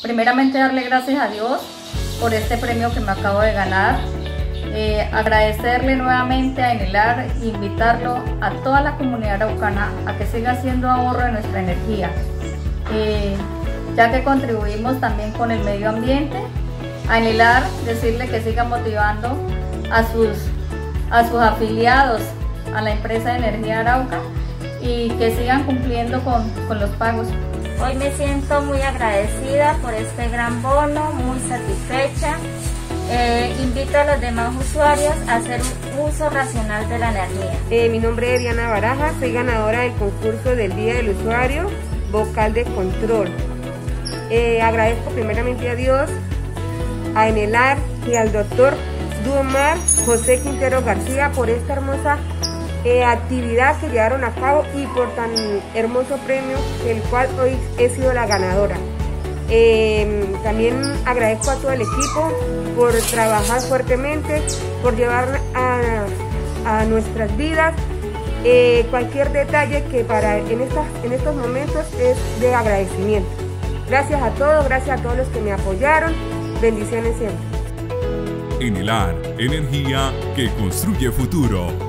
Primeramente darle gracias a Dios por este premio que me acabo de ganar. Agradecerle nuevamente a Enelar e invitarlo a toda la comunidad araucana a que siga haciendo ahorro de nuestra energía, ya que contribuimos también con el medio ambiente. A Enelar decirle que siga motivando a sus afiliados a la empresa de energía Arauca y que sigan cumpliendo con los pagos. Hoy me siento muy agradecida por este gran bono, muy satisfecha. Invito a los demás usuarios a hacer un uso racional de la energía. Mi nombre es Diana Baraja, soy ganadora del concurso del Día del Usuario, vocal de control. Agradezco primeramente a Dios, a Enelar y al doctor Duomar José Quintero García por esta hermosa actividad que llevaron a cabo y por tan hermoso premio del cual hoy he sido la ganadora. También agradezco a todo el equipo por trabajar fuertemente, por llevar a nuestras vidas cualquier detalle que en estos momentos es de agradecimiento. Gracias a todos los que me apoyaron. Bendiciones siempre. Enelar, energía que construye futuro.